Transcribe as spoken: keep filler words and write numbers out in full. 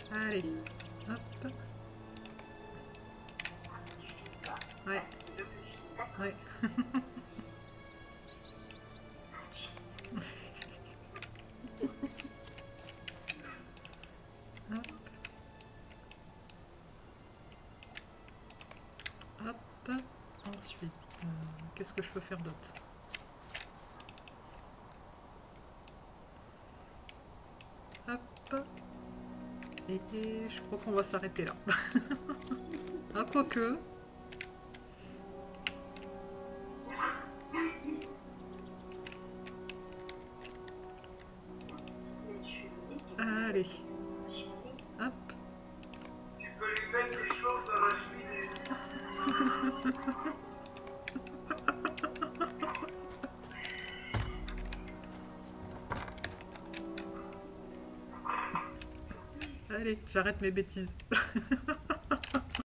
Allez, hop. Ouais. Ouais. Hop. Hop. Ensuite, euh, qu'est-ce que je peux faire d'autre? Hop. Et, et je crois qu'on va s'arrêter là. Ah, quoique. Allez. Hop. Tu peux lui mettre des choses dans la cheminée. Allez, j'arrête mes bêtises.